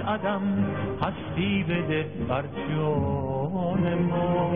عدم هستی بده بر جان ما.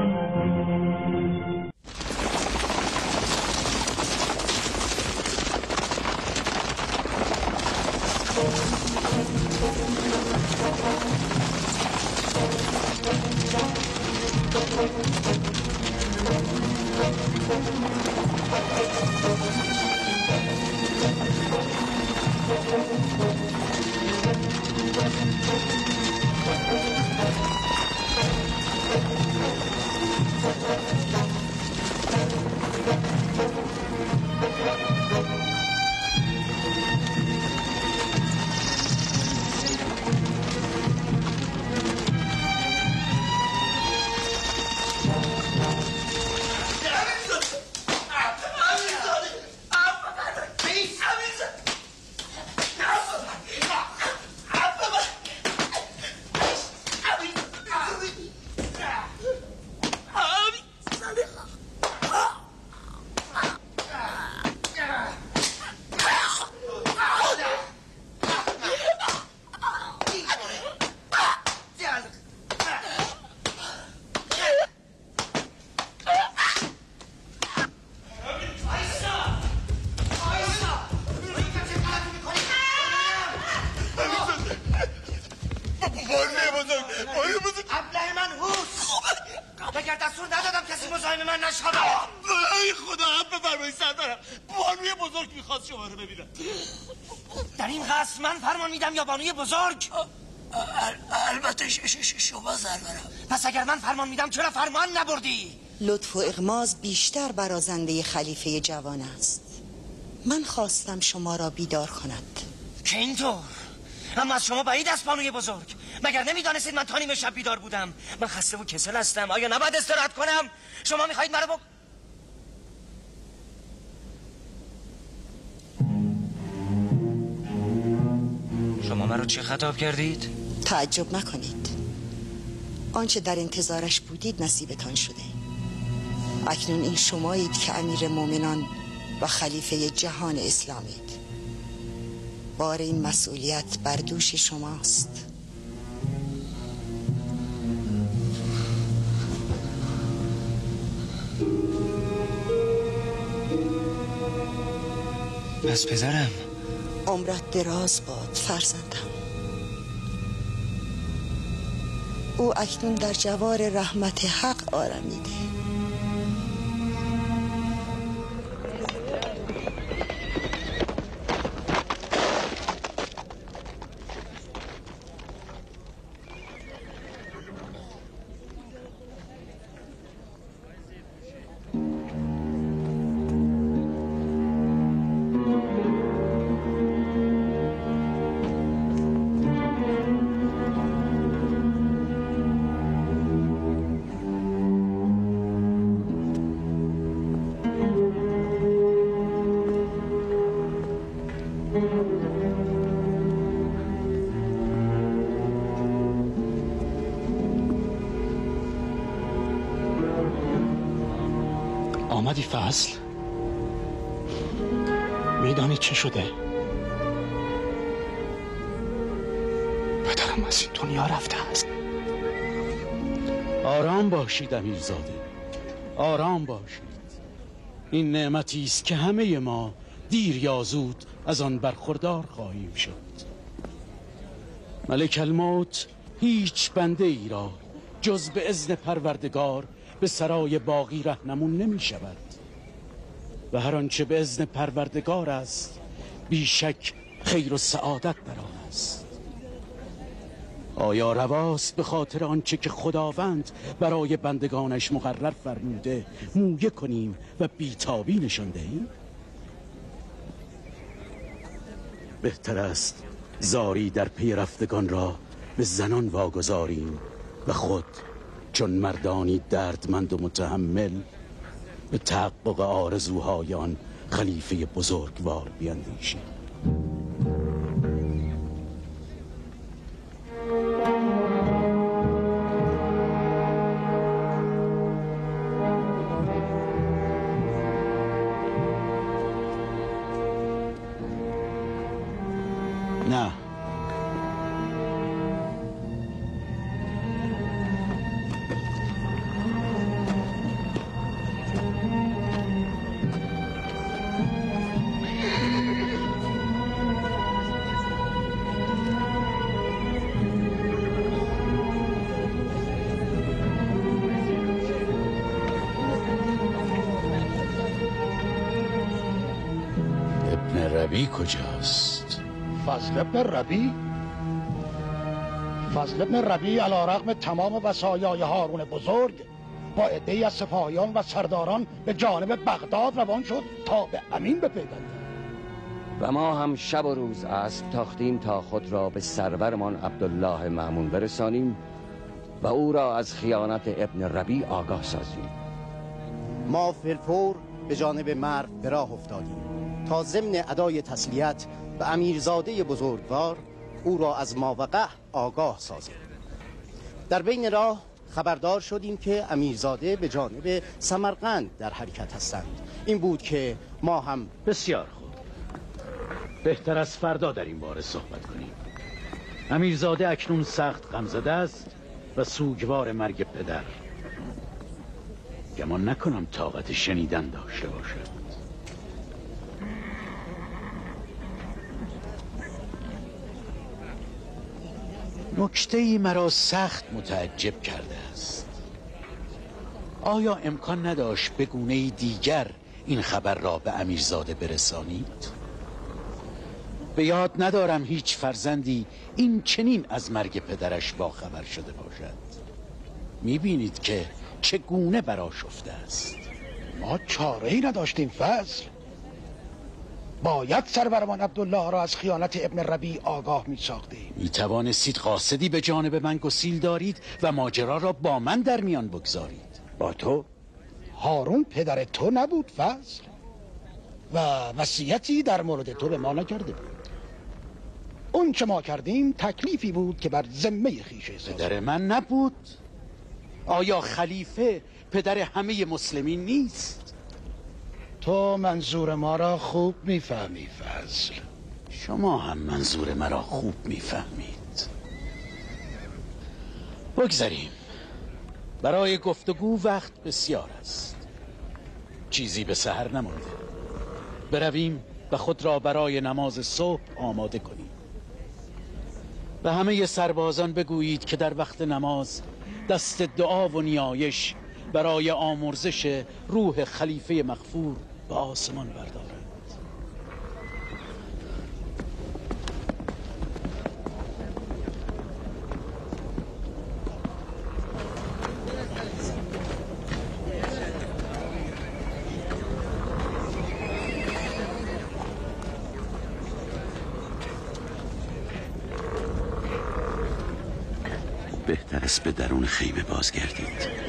در این قصد من فرمان میدم یا بانوی بزرگ؟ البته شما سرورم. پس اگر من فرمان میدم چرا فرمان نبردی؟ لطف و اغماز بیشتر برازنده خلیفه جوان است. من خواستم شما را بیدار کند. که اینطور؟ اما از شما بعید است بانوی بزرگ. مگر نمیدانستید من تا نیم شب بیدار بودم؟ من خسته و کسل هستم. آیا نباید استراحت کنم؟ شما میخواهید مرا شما مرا چه خطاب کردید؟ تعجب نکنید. آنچه در انتظارش بودید نصیبتان شده. اکنون این شمایید که امیر مومنان و خلیفه جهان اسلامید. بار این مسئولیت بر دوش شماست. پس پدرم عمرت دراز باد فرزندم. او اکنون در جوار رحمت حق آرمیده. آمدی فضل؟ میدانی چه شده؟ پدرم از این دنیا رفته است. آرام باشید امیرزاده، آرام باشید. این نعمتی است که همه ما دیر یا زود از آن برخوردار خواهیم شد. ملک الموت هیچ بنده ای را جز به اذن پروردگار به سرای باقی رهنمون نمی شود و هر آنچه به اذن پروردگار است بیشک خیر و سعادت در آن است. آیا رواست به خاطر آنچه که خداوند برای بندگانش مقرر فرموده مویه کنیم و بیتابی نشان دهیم؟ بهتر است زاری در پی رفتگان را به زنان واگذاریم و خود چون مردانی دردمند و متحمل به تحقق آرزوهای آن خلیفه بزرگوار بیندیشیم. نه، ربی کجاست؟ فضل ابن ربی؟ فضل ابن ربی علی رغم تمام وصایای هارون بزرگ با عده‌ای از سپاهیان و سرداران به جانب بغداد روان شد تا به امین بپیوندد. و ما هم شب و روز اسب تاختیم تا خود را به سرورمان عبدالله مأمون برسانیم و او را از خیانت ابن ربی آگاه سازیم. ما فی‌الفور به جانب مرو به راه افتادیم تا ضمن ادای تسلیت به امیرزاده بزرگوار او را از ماوقع آگاه سازیم. در بین راه خبردار شدیم که امیرزاده به جانب سمرقند در حرکت هستند. این بود که ما هم بسیار خوب، بهتر از فردا در این باره صحبت کنیم. امیرزاده اکنون سخت غمزده است و سوگوار مرگ پدر. گمان نکنم طاقت شنیدن داشته باشد. نکته‌ای مرا سخت متعجب کرده است. آیا امکان نداشت به گونه‌ای دیگر این خبر را به امیرزاده برسانید؟ به یاد ندارم هیچ فرزندی این چنین از مرگ پدرش باخبر شده باشد. میبینید که چگونه برآشفته است. ما چاره‌ای نداشتیم فضل. باید سرورمان عبدالله را از خیانت ابن ربی آگاه می ساختیم. می توانستید قاصدی به جانب من گسیل دارید و ماجرا را با من در میان بگذارید. با تو؟ هارون پدر تو نبود فضل و وصیتی در مورد تو به ما نکرده بود. اون چه ما کردیم تکلیفی بود که بر ذمه خویش احساس. پدر من نبود؟ آیا خلیفه پدر همه مسلمین نیست؟ تو منظور ما را خوب میفهمی فضل. شما هم منظور مرا خوب میفهمید. بگذاریم، برای گفتگو وقت بسیار است. چیزی به سحر نمانده. برویم و خود را برای نماز صبح آماده کنیم. به همه سربازان بگویید که در وقت نماز دست دعا و نیایش برای آمرزش روح خلیفه مغفور به آسمان بردارند. بهتر است به درون خیمه بازگردید.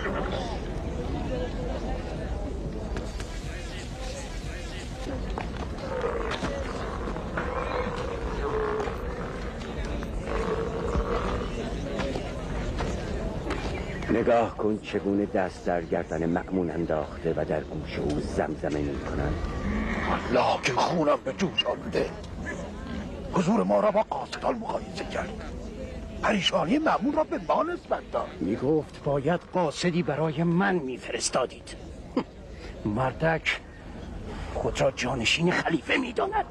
نگاه کن چگونه دست در گردن مأمون انداخته و در گوش او زمزمه می کنند. الله که خونم به جوش آمده. حضور ما را با قاصدان مقایسه کرد. پریشانی مأمون را به ما نسبت داد. می گفت باید قاصدی برای من می فرستادید. مردک خود را جانشین خلیفه می داند.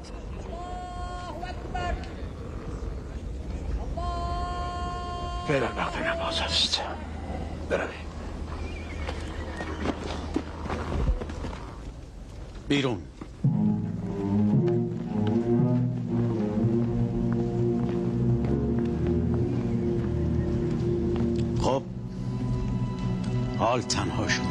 فعلا وقت نماز است. برویم. بیرون. خب، حال تنها شدیم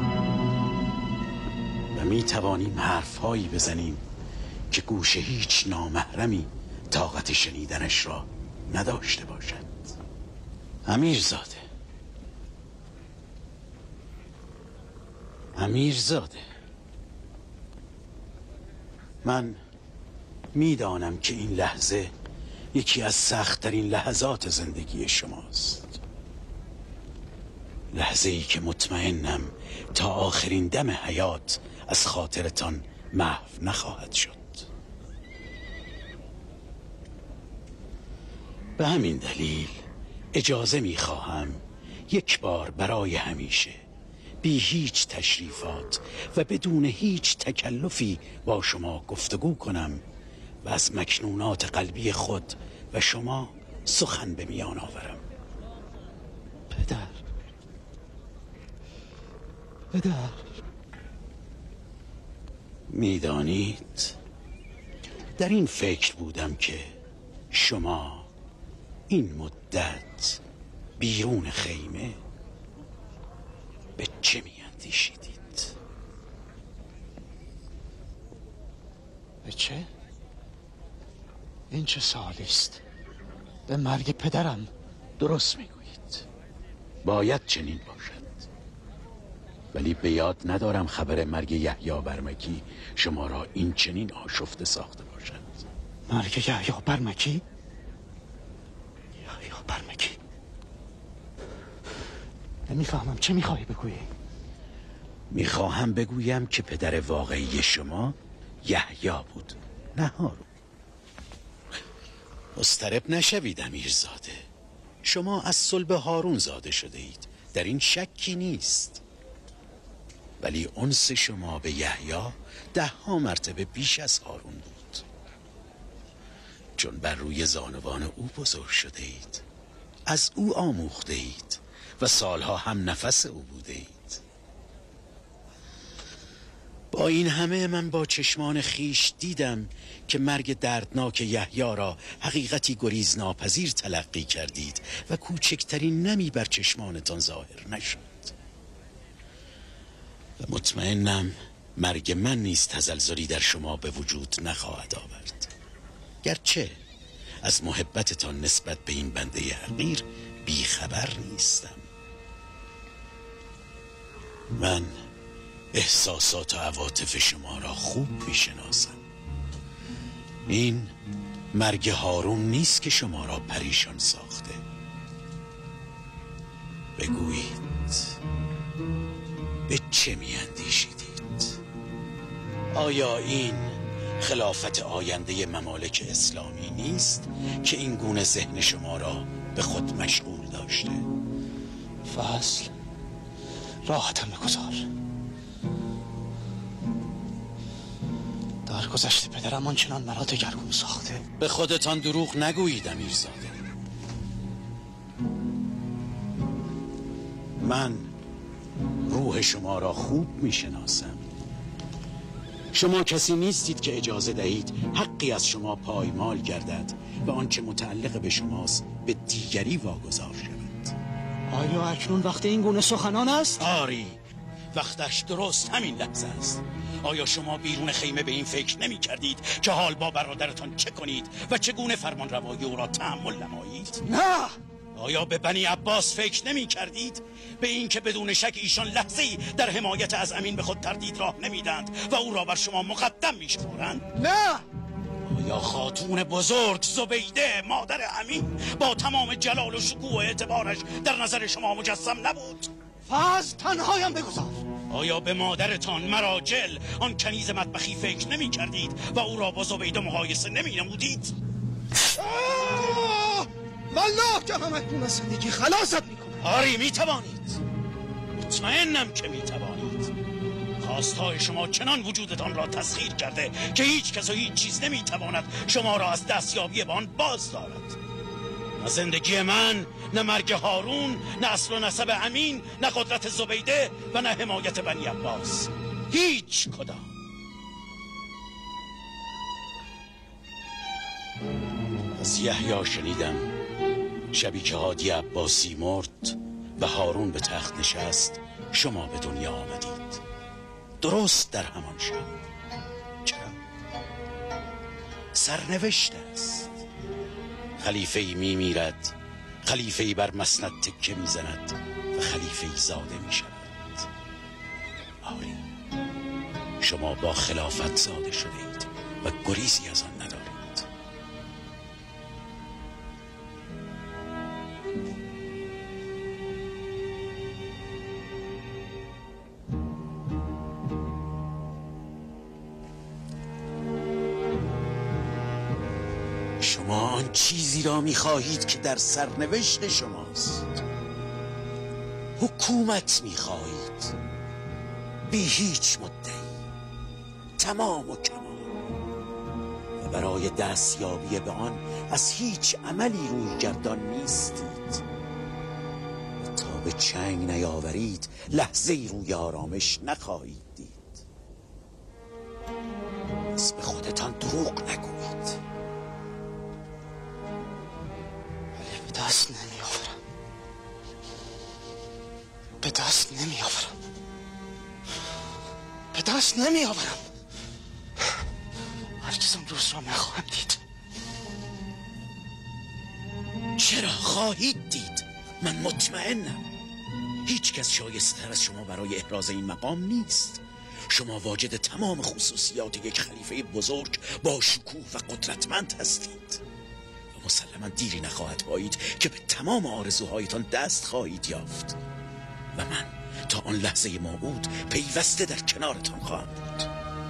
و می توانیم حرفهایی بزنیم که گوش هیچ نامحرمی طاقت شنیدنش را نداشته باشد. امیرزاده، من میدانم که این لحظه یکی از سخت‌ترین لحظات زندگی شماست. لحظه‌ای که مطمئنم تا آخرین دم حیات از خاطرتان محو نخواهد شد. به همین دلیل اجازه می‌خواهم یک بار برای همیشه بی هیچ تشریفات و بدون هیچ تکلفی با شما گفتگو کنم و از مکنونات قلبی خود و شما سخن به میان آورم. پدر میدانید در این فکر بودم که شما این مدت بیرون خیمه به چه می‌اندیشیدید؟ به چه؟ این چه سوالی است؟ به مرگ پدرم. درست میگویید. باید چنین باشد. ولی به یاد ندارم خبر مرگ یحیی برمکی شما را این چنین آشفته ساخته باشد. مرگ یحیی برمکی؟ یحیی برمکی؟ نمیفهمم چه میخواهی بگویی؟ میخواهم بگویم که پدر واقعی شما یحیی بود، نه هارون. مضطرب نشوید امیرزاده. شما از صلب هارون زاده شده اید، در این شکی نیست. ولی انس شما به یحیی 10 مرتبه بیش از هارون بود، چون بر روی زانوان او بزرگ شده اید، از او آموخته اید و سالها هم نفس او بوده اید. با این همه من با چشمان خیش دیدم که مرگ دردناک یحیی را حقیقتی گریز ناپذیر تلقی کردید و کوچکترین نمی بر چشمانتان ظاهر نشد. و مطمئنم مرگ من نیز تزلزلی در شما به وجود نخواهد آورد، گرچه از محبتتان نسبت به این بنده حقیر بیخبر نیستم. من احساسات و عواطف شما را خوب میشناسم. این مرگ هارون نیست که شما را پریشان ساخته. بگویید به چه میاندیشیدید؟ آیا این خلافت آینده ممالک اسلامی نیست که این گونه ذهن شما را به خود مشغول داشته؟ فضل، راحتم بگذار. در گذشته پدرم آنچنان مرا دگرگون ساخته. به خودتان دروغ نگویید امیرزاده. من روح شما را خوب میشناسم. شما کسی نیستید که اجازه دهید حقی از شما پایمال گردد و آنچه متعلق به شماست به دیگری واگذار شود. آیا اکنون وقت این گونه سخنان است؟ آری، وقتش درست همین لحظه است. آیا شما بیرون خیمه به این فکر نمی کردید که حال با برادرتان چه کنید و چگونه فرمان روایی او را تحمل نمایید؟ نه! آیا به بنی عباس فکر نمی کردید؟ به این که بدون شک ایشان لحظه‌ای در حمایت از امین به خود تردید راه نمیدند و او را بر شما مقدم می شمارند؟ نه! آیا خاتون بزرگ زبیده مادر امین با تمام جلال و شکوه و اعتبارش در نظر شما مجسم نبود؟ فضل، تنهایم بگذار. آیا به مادرتان مراجل آن کنیز مطبخی فکر نمی کردید و او را با زبیده مقایسه نمی نمودید؟ والله که هم اکنون از زندگی خلاصت می کنم. آری می توانید، مطمئنم که می توانید. خواستهای شما چنان وجودتان را تسخیر کرده که هیچ کس و هیچ چیز نمی تواند شما را از دستیابی به آن باز دارد. نه زندگی من، نه مرگ هارون، نه اصل و نسب امین، نه قدرت زبیده و نه حمایت بنی عباس. هیچ کدام. از یحیی شنیدم شبی که هادی عباسی مرد و هارون به تخت نشست شما به دنیا آمدید. درست در همان شب. چرا؟ سرنوشت است. خلیفه‌ای میمیرد، خلیفه‌ای بر مسند تکه میزند و خلیفه‌ای زاده میشود. آری، شما با خلافت زاده شده اید و گریزی از آن ندارید. شما آن چیزی را می‌خواهید که در سرنوشت شماست. حکومت می‌خواهید، بی هیچ مدعی، تمام و کمال، و برای دستیابی به آن از هیچ عملی روی گردان نیستید. و تا به چنگ نیاورید لحظه‌ای روی آرامش نخواهید دید. پس به خودتان دروغ نگویید. دست نمی آورم. هرگز آن روز را نخواهم دید. چرا خواهید دید؟ من مطمئنم هیچ کس شایسته تر از شما برای احراز این مقام نیست. شما واجد تمام خصوصیات یک خلیفه بزرگ با شکوه و قدرتمند هستید و مسلما دیری نخواهد پایید که به تمام آرزوهایتان دست خواهید یافت و من تا آن لحظه موعود پیوسته در کنارتان خواهم بود.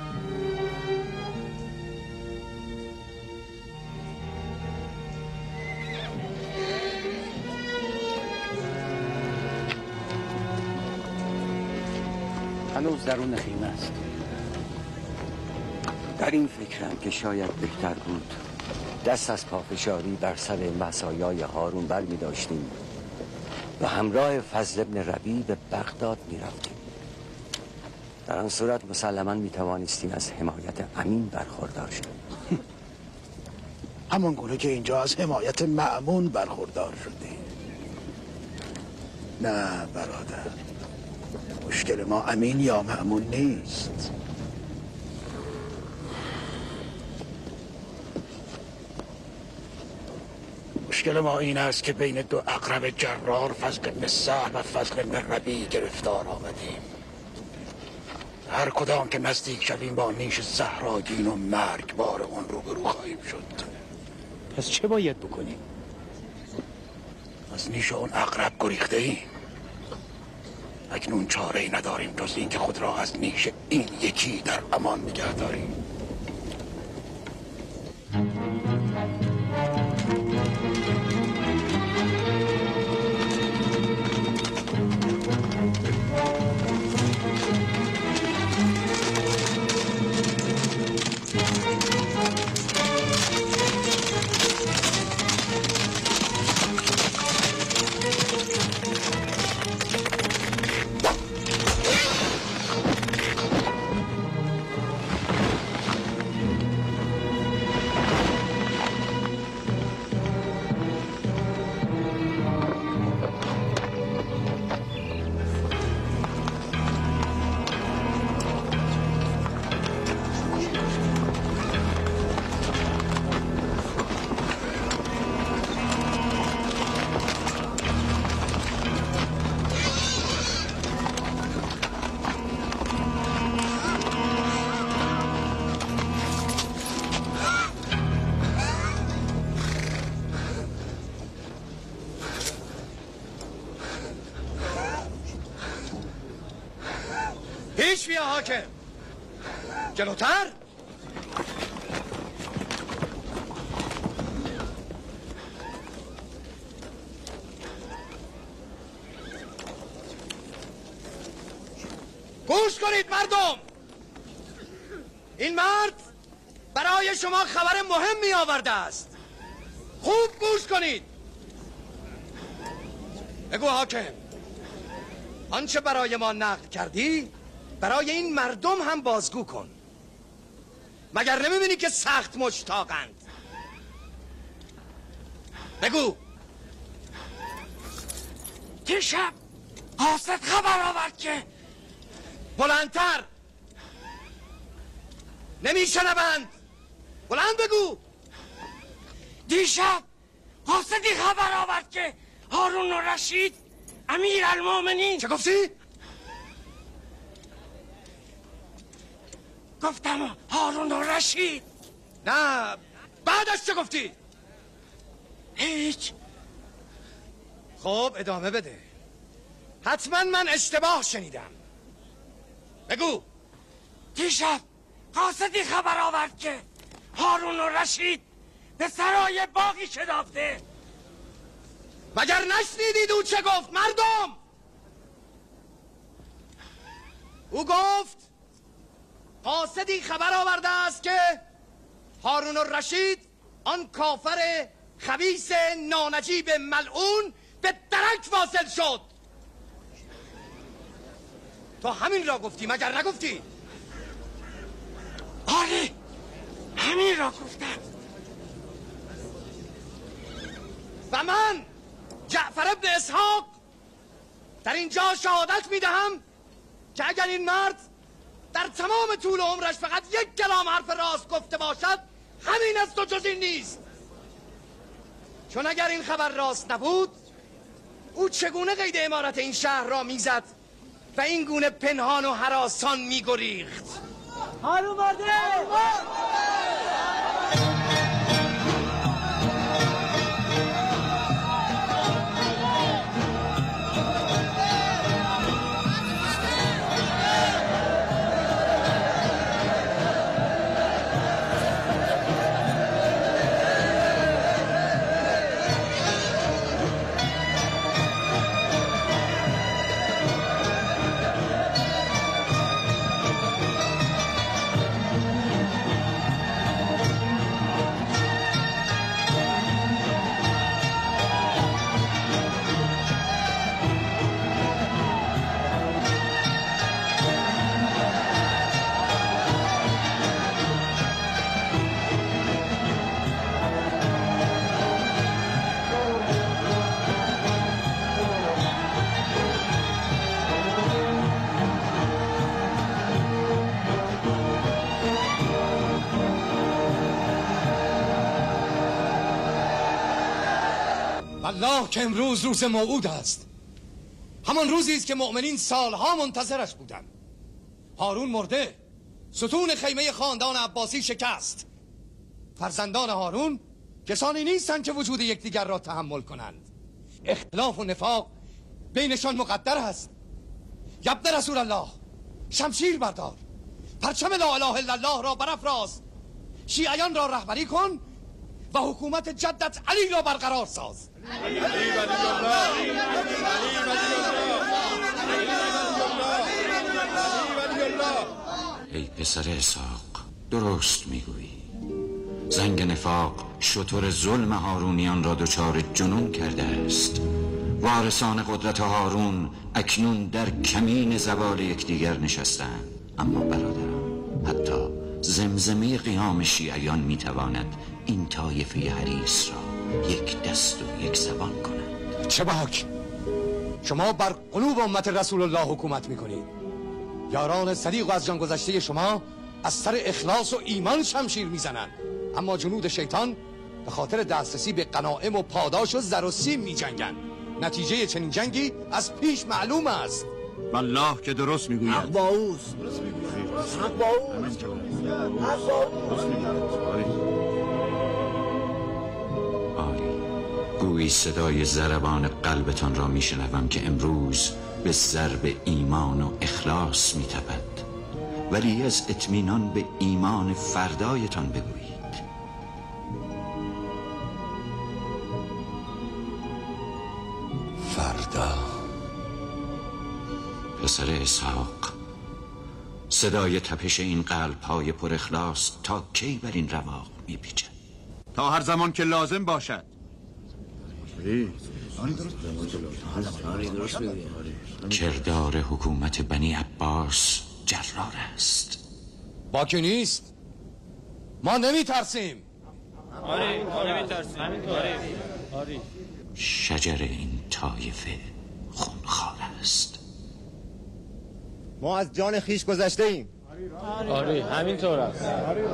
هنوز درون خیمه است. در این فکرم که شاید بهتر بود دست از پافشاری بر سر مسایای هارون بر می داشتیم و همراه فضل ابن ربیع به بغداد می رفتیم. در آن صورت مسلما می توانستیم از حمایت امین برخوردار شدیم. همان گونه که اینجا از حمایت مأمون برخوردار شدیم. نه برادر، مشکل ما امین یا مأمون نیست. مشکل ما این است که بین دو اقرب جرار، فضل ابن سهل و فضل ابن ربیع گرفتار آمدیم. هر کدام که نزدیک شویم با نیش زهراگین و مرگبار اون روبرو خواهیم شد. پس چه باید بکنیم؟ از نیش اون اقرب گریخته ایم. اکنون چاره‌ای نداریم جز این که خود را از نیش این یکی در امان نگه داریم. پیش بیا حاکم. جلوتر. گوش کنید مردم، این مرد برای شما خبر مهمی آورده است. خوب گوش کنید. بگو حاکم، آنچه برای ما نقل کردی برای این مردم هم بازگو کن. مگر نمیبینی که سخت مشتاقند؟ بگو. دیشب قاصد خبر آورد که بلندتر. نمیشنوند. بلند بگو. دیشب قاصدی خبر آورد که هارون الرشید امیر المومنین. چه گفتی؟ گفتم هارون الرشید. نه، بعدش چه گفتی؟ هیچ. خب ادامه بده. حتما من اشتباه شنیدم. بگو. دیشب قاصدی خبر آورد که هارون الرشید به سرای باغی شتافته. مگر نشنیدید او چه گفت مردم؟ او گفت قاصدی خبر آورده است که هارون الرشید آن کافر خبیث نانجیب ملعون به درک واصل شد. تو همین را گفتی مگر نگفتی؟ آره، همین را گفتم. و من جعفر ابن اسحاق در اینجا شهادت میدهم که اگر این مرد در تمام طول عمرش فقط یک کلام حرف راست گفته باشد همین است و جز این نیست. چون اگر این خبر راست نبود او چگونه قید امارت این شهر را میزد و این گونه پنهان و هراسان میگریخت؟ هارون مرده! والله که امروز روز موعود است، همان روزی است که مؤمنین سالها منتظرش بودند. هارون مرده، ستون خیمه خاندان عباسی شکست. فرزندان هارون کسانی نیستند که وجود یکدیگر را تحمل کنند. اختلاف و نفاق بینشان مقدر است. یبن رسول الله، شمشیر بردار، پرچم لا اله الا الله را برافراز، شیعیان را رهبری کن و حکومت جدت علی را برقرار ساز. ای پسر اسحاق، درست میگویی. زنگ نفاق شتر ظلم هارونیان را دچار جنون کرده است. وارثان قدرت هارون اکنون در کمین زوال یکدیگر نشستند. اما برادران، حتی زمزمه قیام شیعیان میتواند این طایفه حریص را یک دست و یک زبان کند. چه باک! شما بر قلوب امت رسول الله حکومت میکنید. یاران صدیق و از جان گذشته شما از سر اخلاص و ایمان شمشیر میزنند، اما جنود شیطان به خاطر دسترسی به غنایم و پاداش و زر و سیم میجنگند. نتیجه چنین جنگی از پیش معلوم است. والله که درست میگوید. حق با اوست. حق با اوست. آری، گویی صدای ضربان قلبتان را میشنوم که امروز به ضرب ایمان و اخلاص میتپد، ولی از اطمینان به ایمان فردایتان بگویید. فردا. پسر اسحاق، صدای تپش این قلب‌های پر اخلاص تا کی بر این رواق میپیچد؟ تا هر زمان که لازم باشد. کردار حکومت بنی عباس جرار است. باکی نیست. ما نمیترسیم. شجر این طایفه خونخوار است. ما از جان خیش گذشته ایم. آره همینطور است.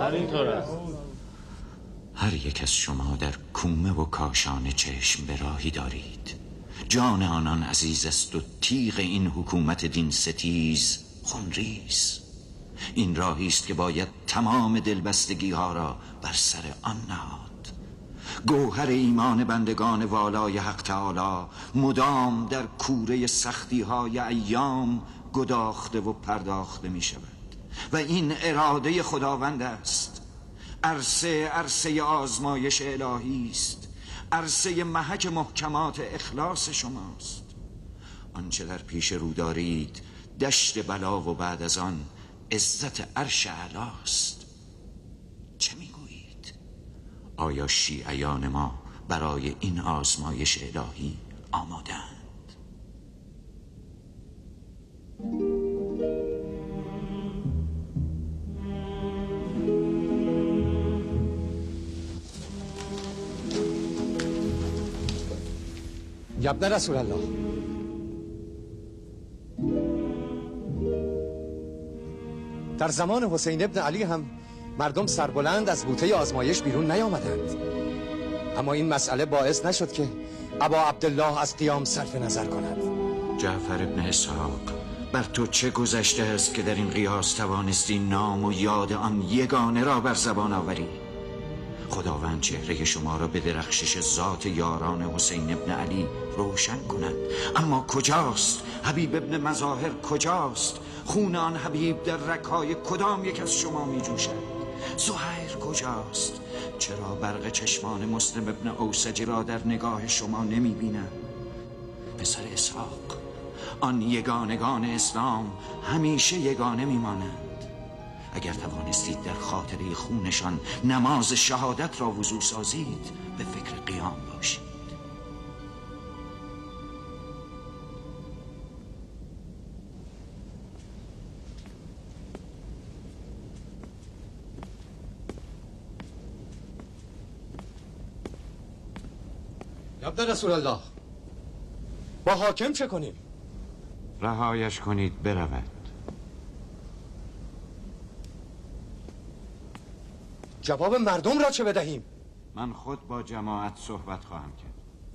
هر یک از شما در کومه و کاشانه چشم به راهی دارید. جان آنان عزیز است و تیغ این حکومت دین ستیز خونریز. این راهی است که باید تمام دلبستگی ها را بر سر آن نهاد. گوهر ایمان بندگان والای حق تعالی مدام در کوره سختی های ایام گداخته و پرداخته می شود و این اراده خداوند است. عرصه آزمایش الهی است. عرصه محک محکمات اخلاص شماست. آنچه در پیش رو دارید دشت بلا و بعد از آن عزت عرش اعلاست. چه میگویید؟ آیا شیعیان ما برای این آزمایش الهی آماده‌اند؟ یبن رسول الله، در زمان حسین ابن علی هم مردم سربلند از بوته آزمایش بیرون نیامدند، اما این مسئله باعث نشد که ابا عبدالله از قیام صرف نظر کند. جعفر ابن اسحاق، بر تو چه گذشته است که در این قیاس توانستی نام و یاد آن یگانه را بر زبان آوری؟ خداوند چهره شما را به درخشش ذات یاران حسین ابن علی روشن کند. اما کجاست؟ حبیب ابن مظاهر کجاست؟ خون آن حبیب در رگ‌های کدام یک از شما می جوشد؟ زهیر کجاست؟ چرا برق چشمان مسلم ابن اوسجی را در نگاه شما نمی بینم؟ پسر اسحاق، آن یگانگان اسلام همیشه یگانه می مانند. اگر توانستید در خاطره خونشان نماز شهادت را وضو سازید، به فکر قیام باشید. عبد رسول الله، با حاکم چه کنیم؟ رهایش کنید برود. جواب مردم را چه بدهیم؟ من خود با جماعت صحبت خواهم کرد.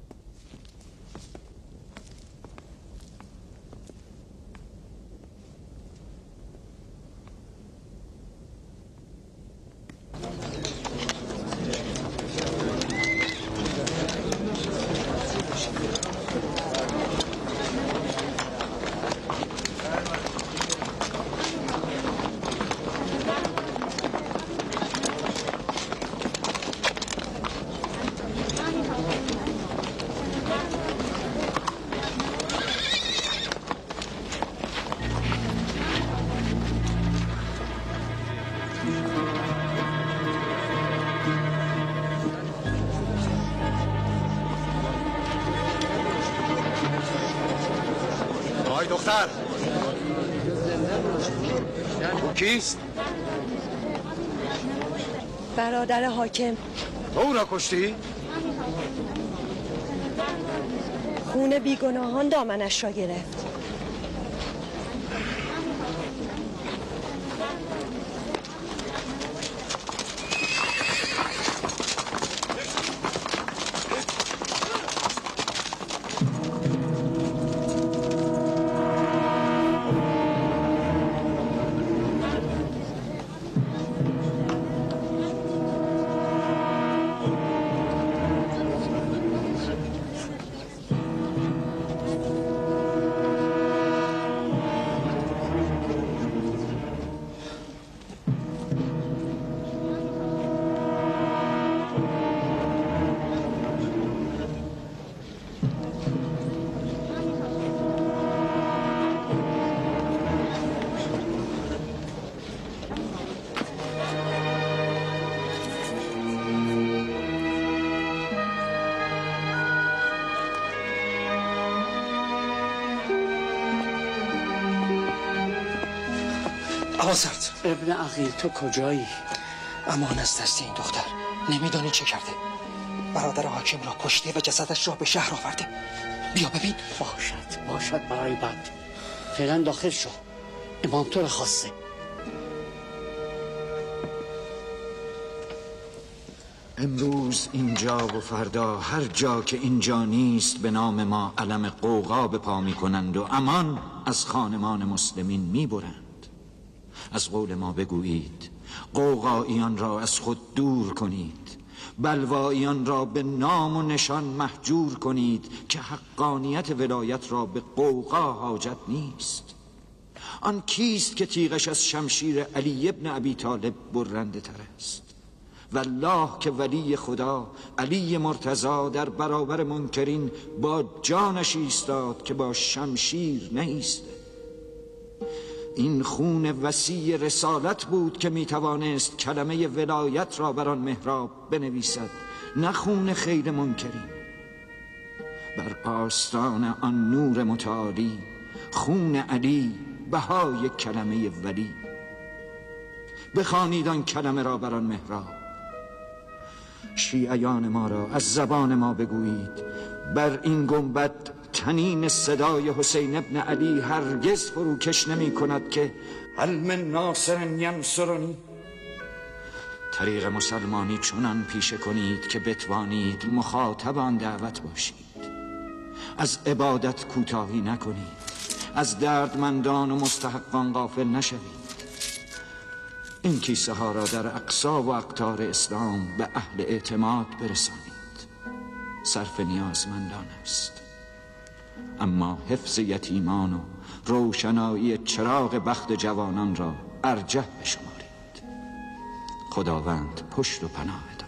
دختر او کیست؟ برادر حاکم. او را کشتی؟ خون بیگناهان دامنش را گرفت. آسرد ابن عقیل، تو کجایی؟ امان از دست این دختر. نمیدانی چه کرده. برادر حاکم را کشته و جسدش را به شهر آورده. بیا ببین. باشد برای بعد. فعلا داخل شو، امام تو را خواسته. امروز اینجا و فردا هر جا که اینجا نیست به نام ما علم قوقا به پا می کنند و امان از خانمان مسلمین می برند. از قول ما بگویید قوقاییان را از خود دور کنید، بلواییان را به نام و نشان محجور کنید که حقانیت ولایت را به قوقا حاجت نیست. آن کیست که تیغش از شمشیر علی ابن ابی طالب برنده تر است؟ والله که ولی خدا علی مرتضی در برابر منکرین با جانش ایستاد که با شمشیر نیسته. این خون وسیع رسالت بود که میتوانست کلمه ولایت را بر آن محراب بنویسد، نه خون خیل منکرین. بر آستان آن نور متعالی خون علی بهای کلمه ولی. بخوانید آن کلمه را بر آن محراب. شیعیان ما را از زبان ما بگویید بر این گنبد تنین صدای حسین ابن علی هرگز فروکش نمی کند که هل من ناصر ینصرنی. طریق مسلمانی چنان پیشه کنید که بتوانید مخاطبان دعوت باشید. از عبادت کوتاهی نکنید، از دردمندان و مستحقان غافل نشوید. این کیسه ها را در اقصا و اقطار اسلام به اهل اعتماد برسانید. صرف نیازمندان است، اما حفظ یتیمان و روشنایی چراغ بخت جوانان را ارجح بشمارید. خداوند پشت و پناه داد.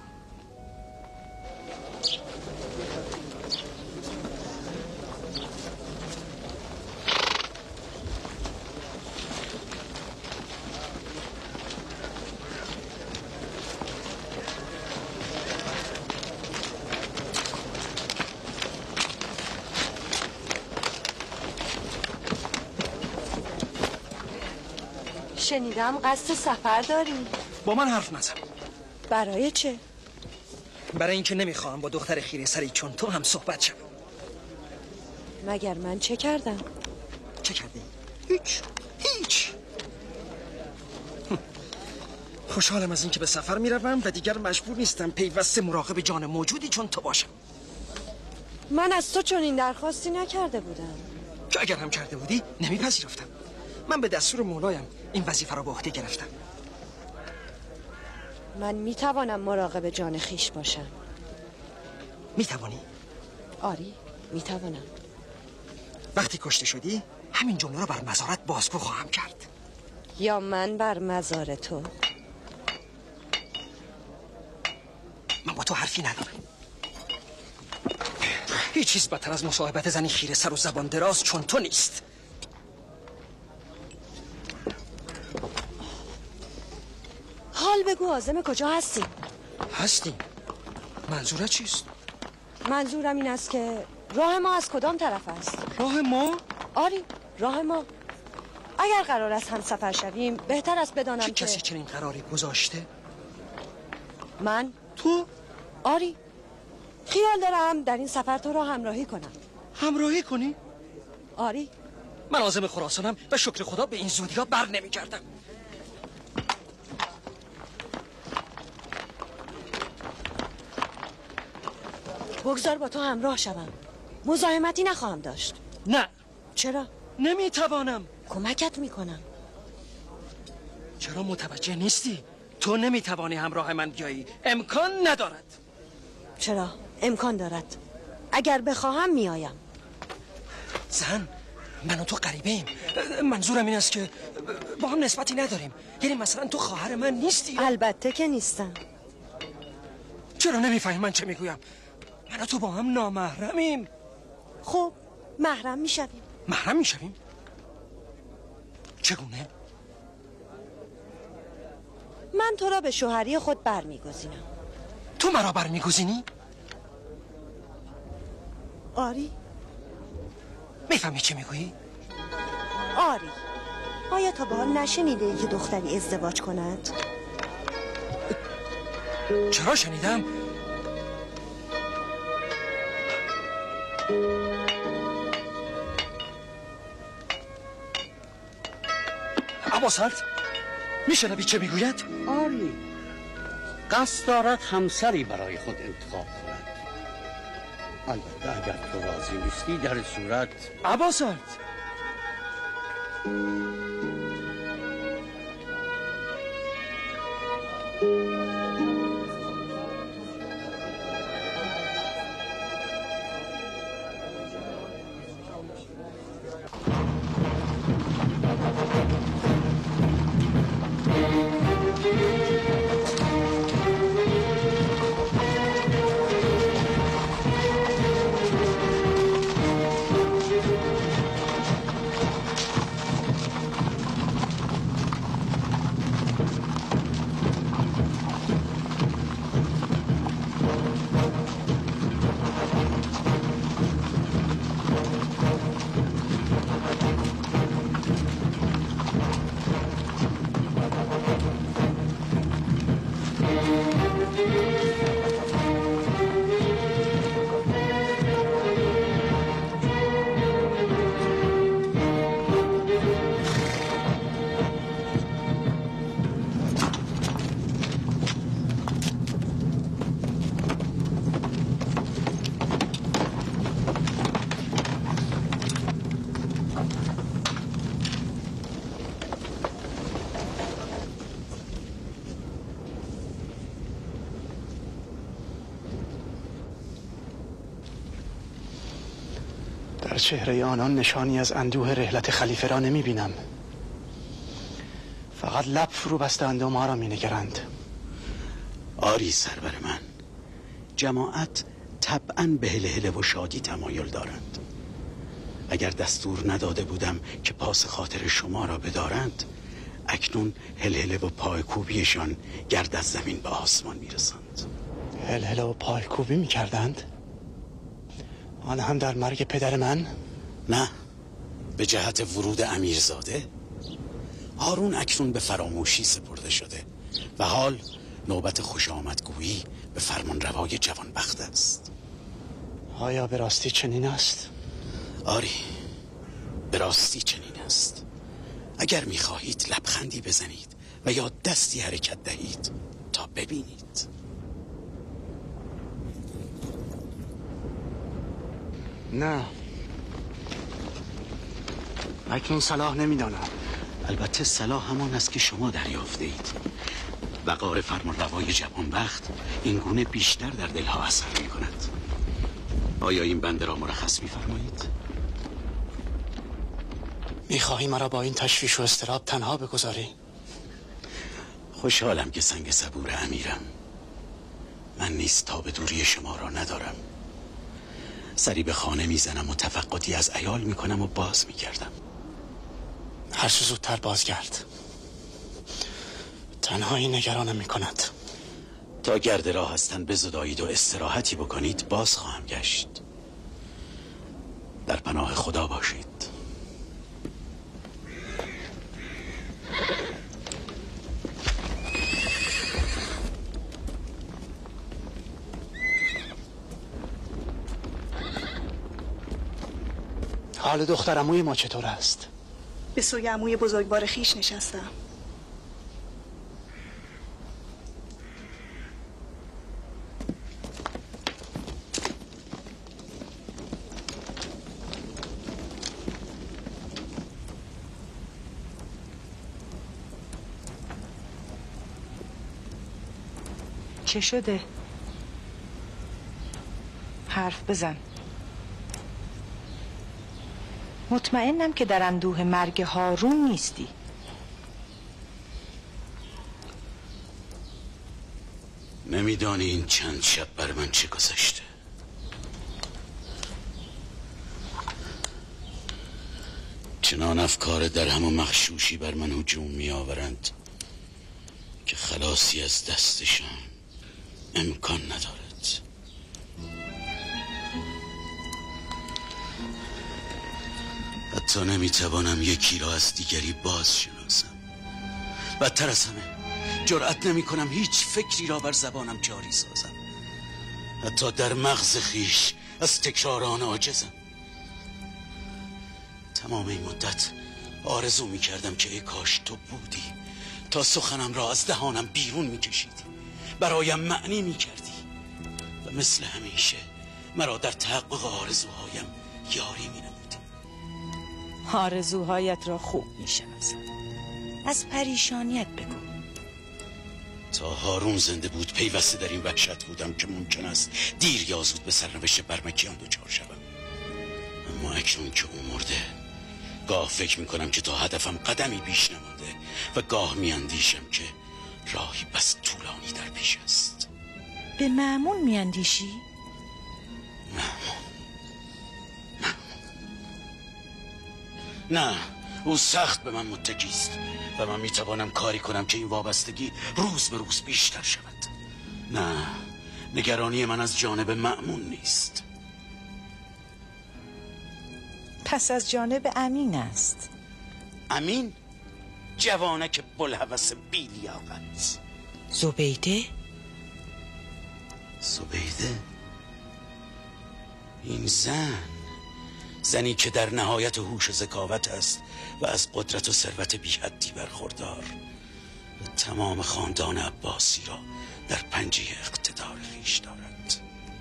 شنیدم قصد سفر داری. با من حرف نزن. برای چه؟ برای اینکه نمیخواهم با دختر خیره سری چون تو هم صحبت شم. مگر من چه کردم؟ چه کردی؟ هیچ. خوشحالم از اینکه به سفر میروم و دیگر مجبور نیستم پیوسته مراقب جان موجودی چون تو باشم. من از تو چون این درخواستی نکرده بودم. که اگر هم کرده بودی نمیپذیرفتم. من به دستور مولایم این وظیفه را به عهده گرفتم. من میتوانم مراقب جان خیش باشم. میتوانی؟ آری میتوانم. وقتی کشته شدی همین جمله را بر مزارت بازگو خواهم کرد. یا من بر مزار تو؟ من با تو حرفی ندارم. هیچ چیز بدتر از مصاحبت زنی خیره سر و زبان دراز چون تو نیست. حال بگو عازم کجا هستی؟ هستیم. منظورت چیست؟ منظورم این است که راه ما از کدام طرف است؟ راه ما؟ آری راه ما. اگر قرار است هم سفر شویم بهتر است بدانم چه که کسی چنین قراری گذاشته؟ من؟ تو؟ آری خیال دارم در این سفر تو را همراهی کنم. همراهی کنی؟ آری. من عازم خراسانم و شکر خدا به این زودی ها بر نمی گردم. بگذار با تو همراه شوم. مزاحمتی نخواهم داشت. نه. چرا؟ نمیتوانم. کمکت میکنم. چرا متوجه نیستی؟ تو نمیتوانی همراه من بیایی. امکان ندارد. چرا؟ امکان دارد. اگر بخواهم میایم. زن، من و تو غریبه ایم. منظورم این است که با هم نسبتی نداریم. یعنی مثلا تو خواهر من نیستی. البته که نیستم. چرا نمیفهمی من چه میگویم؟ من و تو با هم نامحرمیم. خب محرم میشویم. محرم میشویم؟ چگونه؟ من تو را به شوهری خود برمیگزینم. تو مرا برمیگزینی؟ آری. میفهمی چه میگویی؟ آری. آیا تا به حال نشنیده ای که دختری ازدواج کند؟ چرا شنیدم؟ عباس‌الد میشنوی چه میگوید؟ آری قصد دارد همسری برای خود انتخاب کند. البته اگر تو راضی نیستی در صورت عباس‌الد در چهره آنان نشانی از اندوه رحلت خلیفه را نمی بینم. فقط لب فرو بستند و ما را می نگرند. آری سرور من، جماعت طبعاً به هلهله و شادی تمایل دارند. اگر دستور نداده بودم که پاس خاطر شما را بدارند، اکنون هلهله و پایکوبیشان گرد از زمین به آسمان میرسند. هلهله و پایکوبی میکردند؟ آن هم در مرگ پدر من؟ نه، به جهت ورود امیرزاده. هارون اکنون به فراموشی سپرده شده و حال نوبت خوش آمدگویی به فرمان روای جوانبخت است. آیا به راستی چنین است؟ آری، به راستی چنین است. اگر میخواهید لبخندی بزنید و یا دستی حرکت دهید تا ببینید. نه، اکنون صلاح نمیدانم. البته صلاح همان است که شما دریافته اید. وقار فرمان روای جوانبخت این گونه بیشتر در دلها اثر می کند. آیا این بنده را مرخص می فرمایید؟ میخواهی مرا با این تشویش و اضطراب تنها بگذاری؟ خوشحالم که سنگ صبور امیرم. من نیز تاب دوری شما را ندارم. سری به خانه میزنم و تفقدی از عیال میکنم و باز میگردم. هر چه زودتر بازگرد. تنهایی نگرانم میکند. تا گرد راه هستن بزدایید و استراحتی بکنید باز خواهم گشت. در پناه خدا باشید. حال دختر عموی ما چطور است؟ به سوی عموی بزرگوار خیش نشستم. چه شده؟ حرف بزن. مطمئنم که در اندوه مرگ هارون نیستی. نمیدانی این چند شب بر من چه گذشته. چنان افکار درهم و مغشوشی بر من هجوم می آورند که خلاصی از دستشان امکان ندارد. حتی نمیتوانم یکی را از دیگری باز شناسم. بدتر از همه جرأت نمی کنم هیچ فکری را بر زبانم جاری سازم. حتی در مغز خیش از تکرار آن عاجزم. تمام این مدت آرزو می کردم که ای کاش تو بودی تا سخنم را از دهانم بیرون می کشیدی، برایم معنی می کردی و مثل همیشه مرا در تحقق آرزوهایم یاری می نمودی. آرزوهایت را خوب می شناسم. از پریشانیت بگو. تا هارون زنده بود پیوسته در این وحشت بودم که ممکن است دیر یا زود به سرنوشت برمکیان دچار شوم. اما اکنون که او مرده گاه فکر میکنم که تا هدفم قدمی بیش نمانده و گاه میاندیشم که راهی بس طولانی در پیش است. به مأمون میاندیشی؟ نه، او سخت به من متکی است و من میتوانم کاری کنم که این وابستگی روز به روز بیشتر شود. نه، نگرانی من از جانب مأمون نیست. پس از جانب امین است. امین؟ جوانک بلحوث بی لیاقت. زبیده؟ زبیده؟ این زنی که در نهایت هوش و ذکاوت است و از قدرت و ثروت بی حدی برخوردار و تمام خاندان عباسی را در پنجه اقتدار خویش دارد.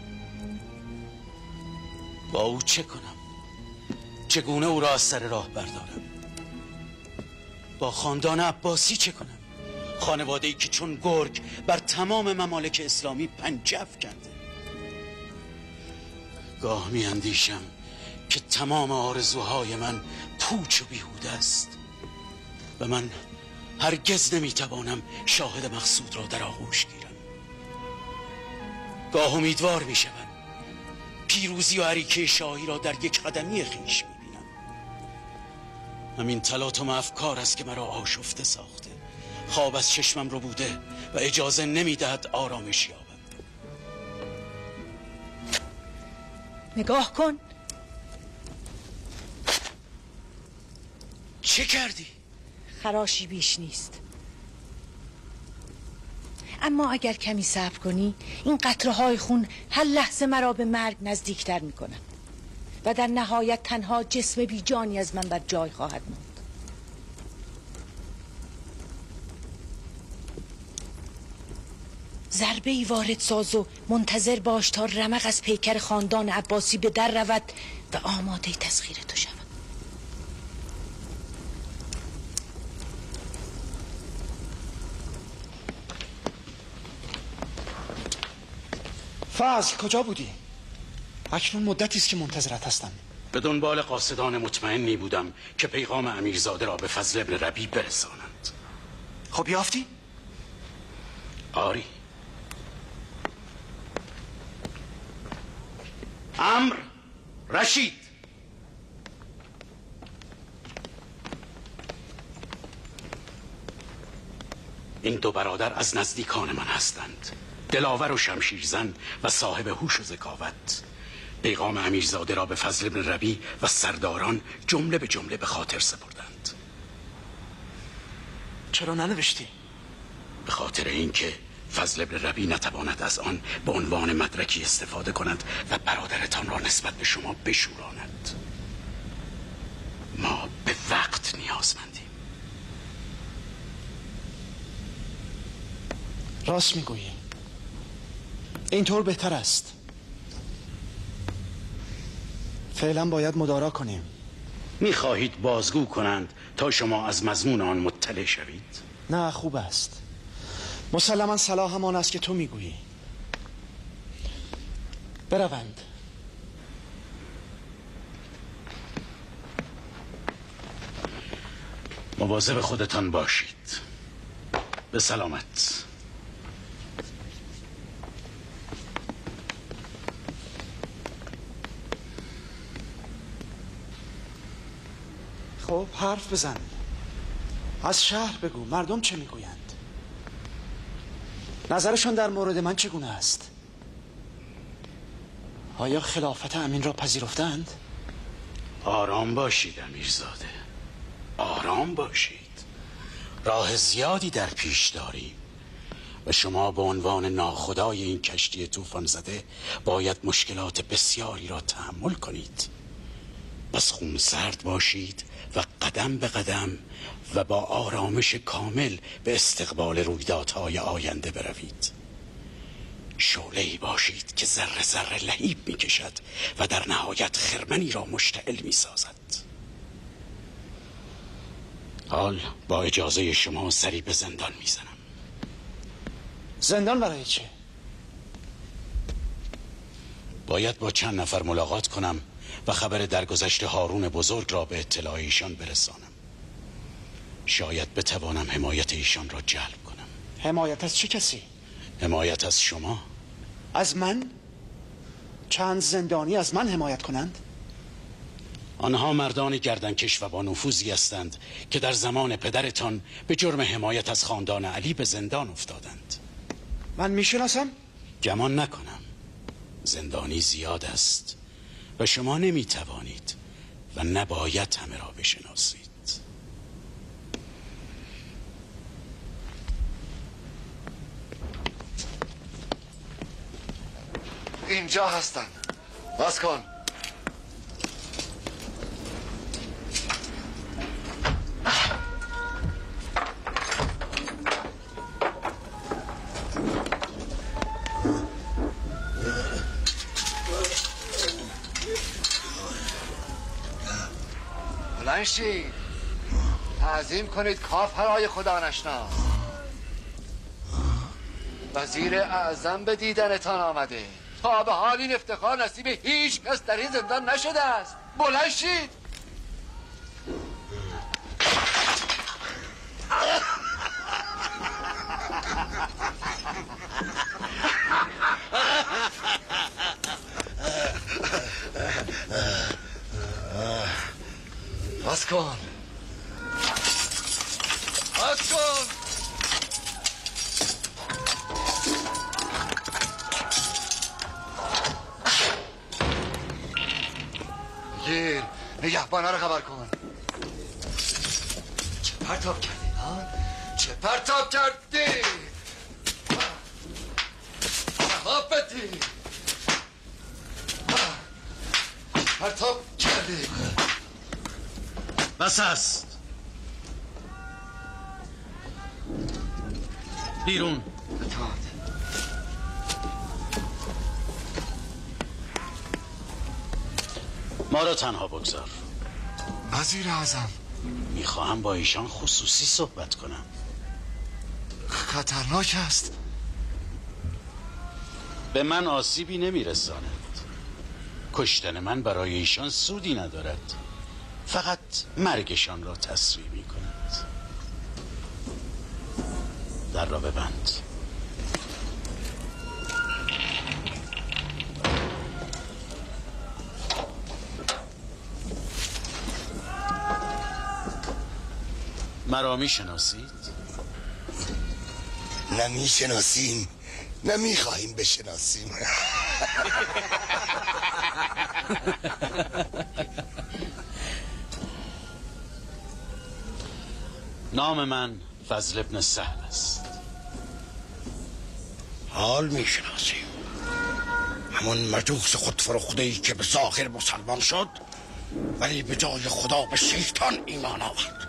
با او چه کنم؟ چگونه او را از سر راه بردارم؟ با خاندان عباسی چه کنم؟ خانواده‌ای که چون گرگ بر تمام ممالک اسلامی پنجه افکنده. گاه می اندیشم که تمام آرزوهای من پوچ و بیهوده است و من هرگز نمیتوانم شاهد مقصود را در آغوش گیرم. گاه امیدوار میشوم پیروزی و عریکه شاهی را در یک قدمی خویش میبینم. همین تلاطم افکار است که مرا آشفته ساخته، خواب از چشمم رو بوده و اجازه نمیدهد آرامش یابم. نگاه کن. چه کردی؟ خراشی بیش نیست، اما اگر کمی صبر کنی این قطره‌های خون هر لحظه مرا به مرگ نزدیکتر می‌کنند و در نهایت تنها جسم بی جانی از من بر جای خواهد ماند. ضربه‌ای وارد ساز و منتظر باش تا رمق از پیکر خاندان عباسی به در رود و آماده تسخیر تو شود. فضل کجا بودی؟ اکنون مدتی است که منتظرت هستم. به دنبال قاصدان مطمئنی بودم که پیغام امیرزاده را به فضل ابن ربیع برسانند. خب یافتی؟ آری. امر رشید. این دو برادر از نزدیکان من هستند، دلاور و شمشیرزن و صاحب هوش و ذکاوت. پیغام امیرزاده را به فضل ابن ربیع و سرداران جمله به جمله به خاطر سپردند. چرا ننوشتی؟ به خاطر اینکه فضل ابن ربیع نتواند از آن به عنوان مدرکی استفاده کند و برادرتان را نسبت به شما بشوراند. ما به وقت نیازمندیم. راست میگویی، اینطور بهتر است. فعلا باید مدارا کنیم. میخواهید بازگو کنند تا شما از مضمون آن مطلع شوید؟ نه، خوب است. مسلما صلاح همان است که تو میگویی. بروند. مواظب خودتان باشید. به سلامت. خب حرف بزن. از شهر بگو مردم چه میگویند. نظرشان در مورد من چگونه است؟ آیا خلافت امین را پذیرفتند؟ آرام باشید امیرزاده، آرام باشید. راه زیادی در پیش داریم و شما به عنوان ناخدای این کشتی طوفان زده باید مشکلات بسیاری را تحمل کنید. پس خون سرد باشید و قدم به قدم و با آرامش کامل به استقبال رویدادهای آینده بروید. شعله‌ای باشید که ذره ذره لهیب می کشد و در نهایت خرمنی را مشتعل می سازد. حال با اجازه شما سری به زندان می زنم. زندان برای چه؟ باید با چند نفر ملاقات کنم و خبر درگذشت هارون بزرگ را به اطلاع ایشان برسانم. شاید بتوانم حمایت ایشان را جلب کنم. حمایت از چه کسی؟ حمایت از شما. از من؟ چند زندانی از من حمایت کنند؟ آنها مردان گردنکش و با نفوذی هستند که در زمان پدرتان به جرم حمایت از خاندان علی به زندان افتادند. من میشناسم؟ گمان نکنم. زندانی زیاد است و شما نمیتوانید و نباید همه را بشناسید. اینجا هستن. باز کن. بلند شید. تعظیم کنید کافرهای خدا نشناس. وزیر اعظم به دیدنتان آمده. تا به حال این افتخار نصیب هیچ کس در این زندان نشده است. بلند شید. باز کن. باز کن. گیر نگهبانه رو خبر کن. چه پرتاب کردی ها؟ چه پرتاب کردی؟ جواب بدی. پرتاب کردی. بس است. بیرون. ما را تنها بگذار. وزیر اعظم، میخواهم با ایشان خصوصی صحبت کنم. خطرناک است. به من آسیبی نمیرساند. کشتن من برای ایشان سودی ندارد، فقط مرگشان را تسریع می کند. در را ببند. مرا می شناسید؟ نه می شناسیم نه می خواهیم بشناسیم. نام من فضل ابن سهل است. حال می شناسیم. همون مجوس خودفروخته‌ای که به ظاهر مسلمان شد ولی به جای خدا به شیطان ایمان آورد.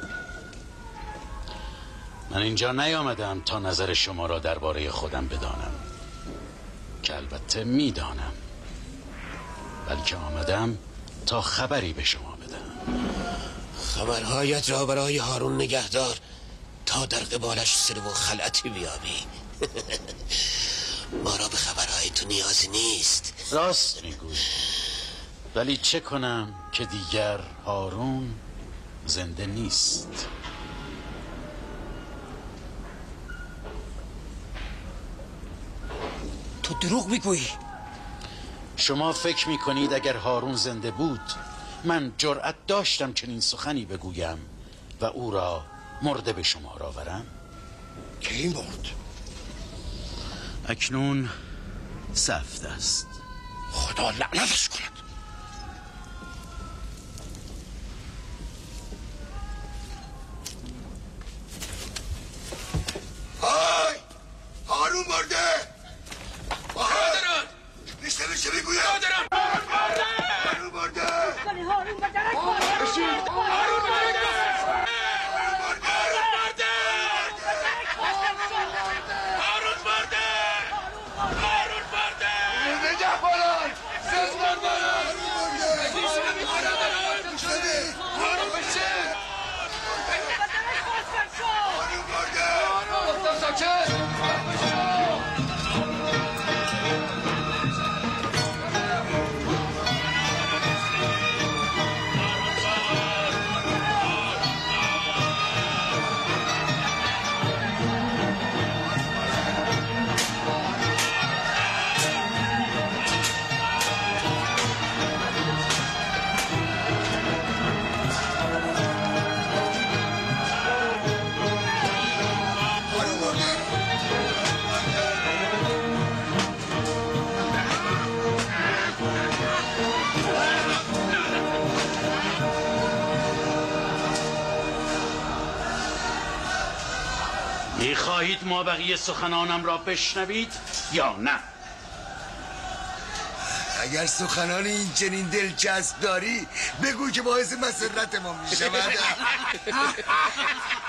من اینجا نیامدم تا نظر شما را درباره خودم بدانم، که البته میدانم، بلکه آمدم تا خبری به شما بدم. خبرهایت را برای هارون نگهدار تا در قبالش سر و خلعتی بیابی. ما را به خبرهای تو نیازی نیست. راست میگوی، ولی چه کنم که دیگر هارون زنده نیست. تو دروغ میگویی. شما فکر میکنید اگر هارون زنده بود من جرأت داشتم چنین سخنی بگویم و او را مرده به شما را آورم؟ کی مرد؟ اکنون سفت است. خدا لعنتش کند. های هارون مرده. برادران نیسته میشه بگویم. برادران هارون مرده. هارون به درک بشید. هارون مرده. هارون مرده. هارون مرده. نگهبانان زندان دارن. هارون بشه. هارون مرده. گفتم ساکت. می‌خواهید ما بقیه سخنانم را بشنوید یا نه؟ اگر سخنان این چنین دلچسب داری بگو که باعث مسرت ما میشود.